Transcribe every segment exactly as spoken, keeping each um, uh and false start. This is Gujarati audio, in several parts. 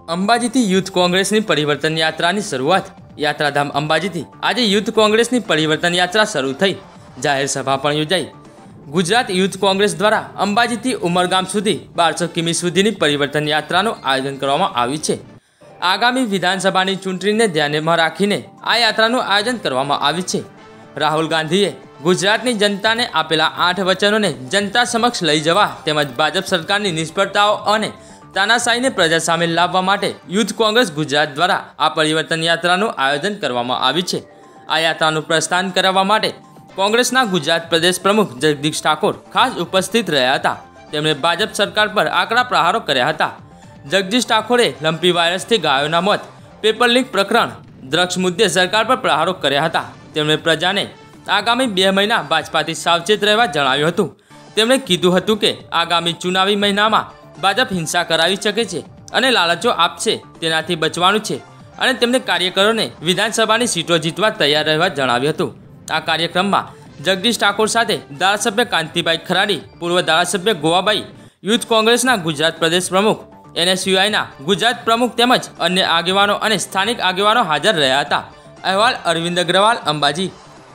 અંબાજીથી યુથ કોંગ્રેસની પરિવર્તન યાત્રાની શરૂઆત। યાત્રાધામ અંબાજીથી આજે યુથ કોંગ્રેસની પરિવર્તન યાત્રા શરૂ થઈ। જાહેર સભા પણ યોજાઈ। ગુજરાત યુથ કોંગ્રેસ દ્વારા અંબાજીથી ઉમરગામ સુધી બારસો કિમી સુધીની પરિવર્તન યાત્રાનું આયોજન કરવામાં આવ્યું છે। આગામી વિધાનસભાની ચૂંટણીને ધ્યાનમાં રાખીને આ યાત્રાનું આયોજન કરવામાં આવ્યું છે। રાહુલ ગાંધીએ ગુજરાતની જનતાને આપેલા આઠ વચનોને જનતા સમક્ષ લઈ જવા તેમજ ભાજપ સરકારની નિષ્ફળતાઓ અને તાનાશાહીને પ્રજા સામે લાવવા માટે યુથ કોંગ્રેસ ગુજરાત દ્વારા આ પરિવર્તન યાત્રાનું આયોજન કરવામાં આવ્યું છે। આ યાત્રાનું પ્રસ્થાન કરાવવા માટે કોંગ્રેસના ગુજરાત પ્રદેશ પ્રમુખ જગદીશ ઠાકોર ખાસ ઉપસ્થિત રહ્યા હતા। તેમણે ભાજપ સરકાર પર આકરા પ્રહારો કર્યા હતા। જગદીશ ઠાકોરે લંપી વાયરસથી ગાયોના મોત, પેપર લીક પ્રકરણ, ડ્રગ્સ મુદ્દે સરકાર પર પ્રહારો કર્યા હતા। તેમણે પ્રજાને આગામી બે મહિના ભાજપાથી સાવચેત રહેવા જણાવ્યું હતું। તેમણે કીધું હતું કે આગામી ચુનાવી મહિનામાં ભાજપ હિંસા કરાવી શકે છે અને લાલચો આપશે, તેનાથી બચવાનું છે અને તેમને કાર્યકરોને વિધાનસભાની સીટો જીતવા તૈયાર રહેવા જણાવ્યું હતું। આ કાર્યક્રમમાં જગદીશ ઠાકોર સાથે ધારાસભ્ય કાંતિભાઈ ખરાડી, પૂર્વ ધારાસભ્ય ગોવાભાઈ, યુથ કોંગ્રેસના ગુજરાત પ્રદેશ પ્રમુખ, એનએસયુઆઈના ગુજરાત પ્રમુખ તેમજ અન્ય આગેવાનો અને સ્થાનિક આગેવાનો હાજર રહ્યા હતા। અહેવાલ અરવિંદ અગ્રવાલ, અંબાજી।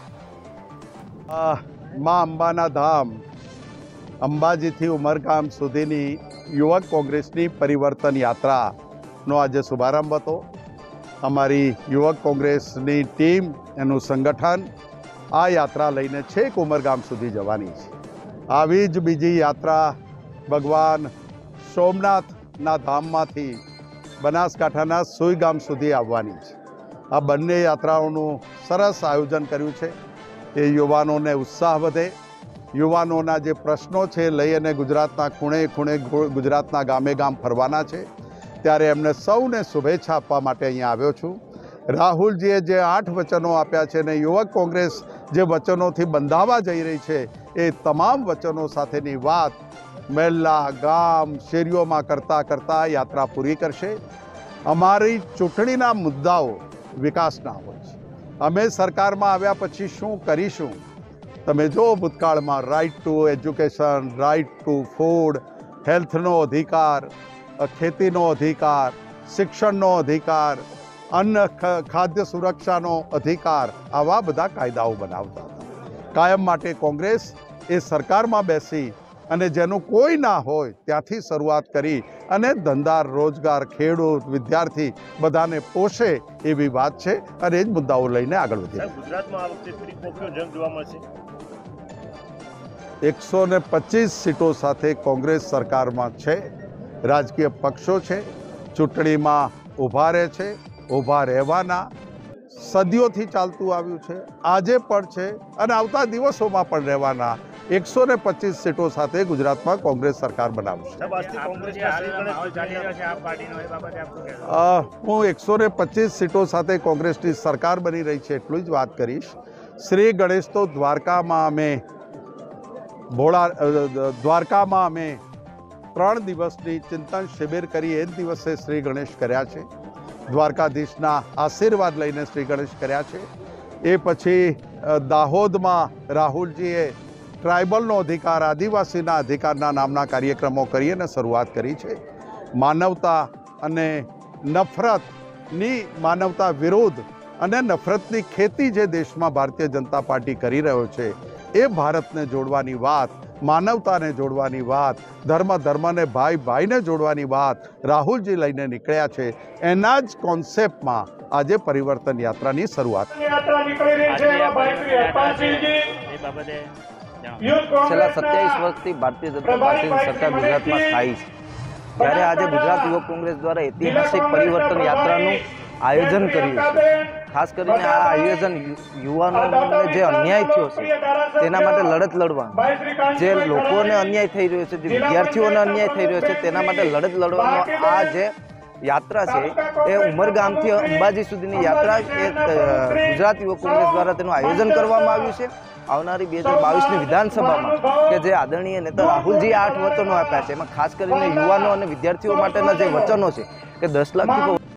માં અંબાના ધામ અંબાજીથી ઉમરગામ સુધીની યુવક કોંગ્રેસની પરિવર્તન યાત્રાનો આજે શુભારંભ હતો। અમારી યુવક કોંગ્રેસની ટીમ, એનું સંગઠન આ યાત્રા લઈને છેક ઉમરગામ સુધી જવાની છે। આવી જ બીજી યાત્રા ભગવાન સોમનાથના ધામમાંથી બનાસકાંઠાના સુઈગામ સુધી આવવાની છે। આ બંને યાત્રાઓનું સરસ આયોજન કર્યું છે। એ યુવાનોને ઉત્સાહ વધે, યુવાનોના જે પ્રશ્નો છે લઈ અને ગુજરાતના ખૂણે ખૂણે ગુજરાતના ગામે ગામ ફરવાના છે। ત્યારે એમને સૌને શુભેચ્છા આપવા માટે અહીંયા આવ્યો છું। રાહુલજીએ જે આઠ વચનો આપ્યા છે ને યુવક કોંગ્રેસ જે વચનોથી બંધાવા જઈ રહી છે, એ તમામ વચનો સાથેની વાત મહેલા, ગામ, શેરીઓમાં કરતાં કરતાં યાત્રા પૂરી કરશે। અમારી ચૂંટણીના મુદ્દાઓ વિકાસના હોય છે। અમે સરકારમાં આવ્યા પછી શું કરીશું? તમે જો ભૂતકાળમાં right to education, right to food, હેલ્થનો અધિકાર, ખેતીનો અધિકાર, શિક્ષણનો અધિકાર, અન્ન ખાદ્ય સુરક્ષાનો અધિકાર, આવા બધા કાયદાઓ બનાવતા હતા। કાયમ માટે કોંગ્રેસ એ સરકારમાં બેસી અને જેનું કોઈ ના હોય ત્યાંથી શરૂઆત કરી અને ધંધા, રોજગાર, ખેડૂત, વિદ્યાર્થી બધાને પોષે એવી વાત છે અને એ જ મુદ્દાઓ લઈને આગળ વધીએ। ગુજરાતમાં આ વખતે થોડી પોખ્યો જંગ જોવા મળશે। એકસો ને પચીસ સીટો સાથે કોંગ્રેસ સરકારમાં છે। રાજકીય પક્ષો છે, ચૂંટણીમાં ઊભા રહે છે, ઊભા રહેવાના, સદીઓથી ચાલતું આવ્યું છે, આજે પણ છે અને આવતા દિવસોમાં પણ રહેવાના। એકસો ને પચીસ સીટો સાથે ગુજરાતમાં કોંગ્રેસ સરકાર બનાવશે। હું એકસો ને પચીસ સીટો સાથે કોંગ્રેસની સરકાર બની રહી છે એટલું જ વાત કરીશ। શ્રી ગણેશ તો દ્વારકામાં અમે ભોળા દ્વારકામાં અમે ત્રણ દિવસની ચિંતન શિબિર કરી, એ જ દિવસે શ્રી ગણેશ કર્યા છે। દ્વારકાધીશના આશીર્વાદ લઈને શ્રી ગણેશ કર્યા છે। એ પછી દાહોદમાં રાહુલજીએ ટ્રાઇબલનો અધિકાર, આદિવાસીના અધિકારના નામના કાર્યક્રમો કરી અને શરૂઆત કરી છે। માનવતા અને નફરતની, માનવતા વિરુદ્ધ અને નફરતની ખેતી જે દેશમાં ભારતીય જનતા પાર્ટી કરી રહ્યો છે, એ ભારતને જોડવાની વાત, માનવતાને જોડવાની વાત, ધર્મ ધર્મને, ભાઈ ભાઈને જોડવાની વાત રાહુલજી લઈને નીકળ્યા છે। એના જ કોન્સેપ્ટમાં આજે પરિવર્તન યાત્રાની શરૂઆત। છેલ્લા સત્યાવીસ વર્ષથી ભારતીય જનતા પાર્ટીની સરકાર ગુજરાતમાં સ્થાયી છે, ત્યારે આજે ગુજરાત યુવક કોંગ્રેસ દ્વારા ઐતિહાસિક પરિવર્તન યાત્રાનું આયોજન કર્યું છે। ખાસ કરીને આ આયોજન યુવાનોને જે અન્યાય થયો છે તેના માટે લડત લડવા, જે લોકોને અન્યાય થઈ રહ્યો છે, જે વિદ્યાર્થીઓને અન્યાય થઈ રહ્યો છે તેના માટે લડત લડવાનો આ જે યાત્રા છે એ ઉમરગામથી અંબાજી સુધીની યાત્રા એ ગુજરાત યુવક કોંગ્રેસ દ્વારા તેનું આયોજન કરવામાં આવ્યું છે। આવનારી બે હજાર બાવીસની વિધાનસભામાં કે જે આદરણીય નેતા રાહુલજીએ આઠ વચનો આપ્યા છે, એમાં ખાસ કરીને યુવાનો અને વિદ્યાર્થીઓ માટેના જે વચનો છે કે દસ લાખથી